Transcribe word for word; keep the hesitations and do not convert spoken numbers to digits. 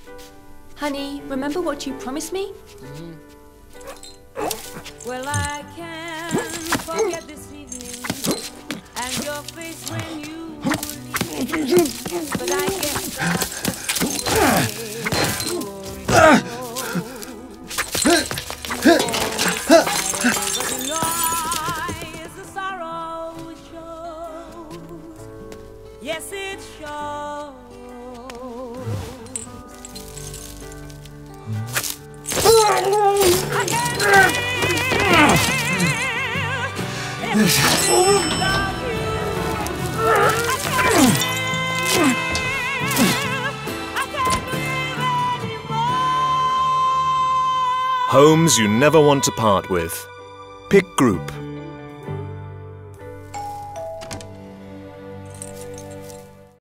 Honey, remember what you promised me? Mm. Well, I can't forget this evening and your face when you leave, but I guess that's the way but in your eyes the sorrow shows. Yes, it shows. I can't live if I don't love you. I can't live, I can't live anymore. Homes you never want to part with. P I K Group.